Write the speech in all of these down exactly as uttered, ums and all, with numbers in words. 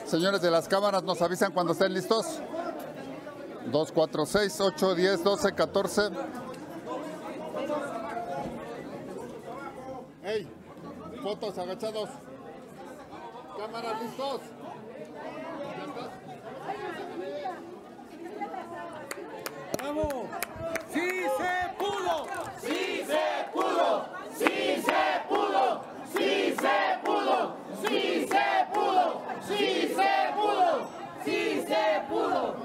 Señores de las cámaras, nos avisan cuando estén listos. dos, cuatro, seis, ocho, diez, doce, catorce. ¡Ey! Fotos, agachados. Cámaras, listos. ¿Ya estás? ¡Bravo! ¡Sí se pudo! ¡Sí se pudo! ¡Sí se pudo! ¡Sí se pudo! ¡Sí se pudo! ¡Sí se pudo! ¡Sí se pudo!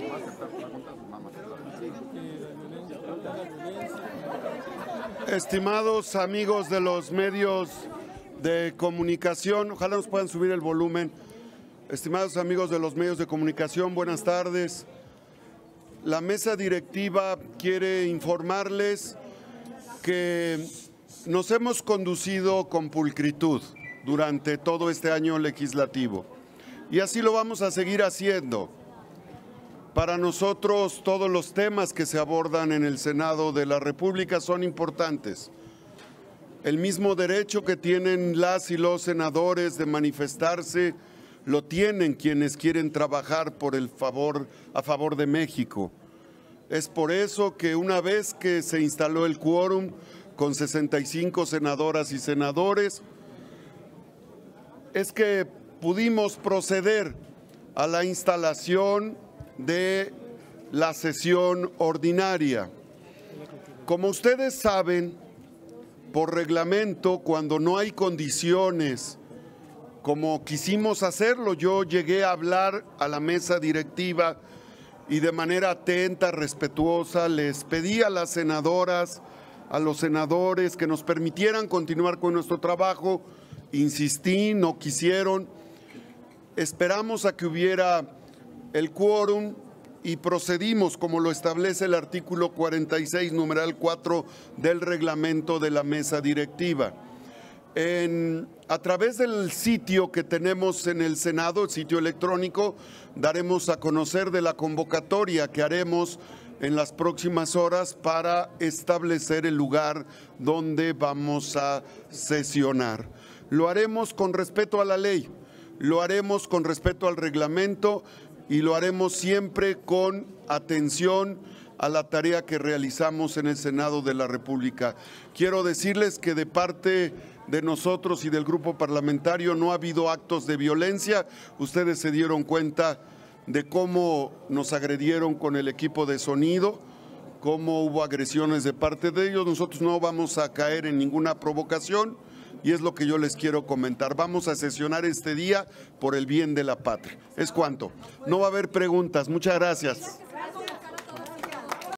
Estimados amigos de los medios de comunicación, ojalá nos puedan subir el volumen. Estimados amigos de los medios de comunicación, buenas tardes. La mesa directiva quiere informarles que nos hemos conducido con pulcritud durante todo este año legislativo y así lo vamos a seguir haciendo. Para nosotros todos los temas que se abordan en el Senado de la República son importantes. El mismo derecho que tienen las y los senadores de manifestarse lo tienen quienes quieren trabajar por el favor, a favor de México. Es por eso que una vez que se instaló el quórum con sesenta y cinco senadoras y senadores, es que pudimos proceder a la instalación de la sesión ordinaria. Como ustedes saben, por reglamento, cuando no hay condiciones, como quisimos hacerlo, yo llegué a hablar a la mesa directiva y de manera atenta, respetuosa, les pedí a las senadoras, a los senadores que nos permitieran continuar con nuestro trabajo. Insistí, no quisieron. Esperamos a que hubiera el quórum y procedimos como lo establece el artículo cuarenta y seis, numeral cuatro del reglamento de la mesa directiva. En, a través del sitio que tenemos en el Senado, el sitio electrónico, daremos a conocer de la convocatoria que haremos en las próximas horas para establecer el lugar donde vamos a sesionar. Lo haremos con respeto a la ley, lo haremos con respeto al reglamento y lo haremos siempre con atención a la tarea que realizamos en el Senado de la República. Quiero decirles que de parte de nosotros y del grupo parlamentario no ha habido actos de violencia. Ustedes se dieron cuenta de cómo nos agredieron con el equipo de sonido, cómo hubo agresiones de parte de ellos. Nosotros no vamos a caer en ninguna provocación y es lo que yo les quiero comentar. Vamos a sesionar este día por el bien de la patria. Es cuanto. No va a haber preguntas. Muchas gracias.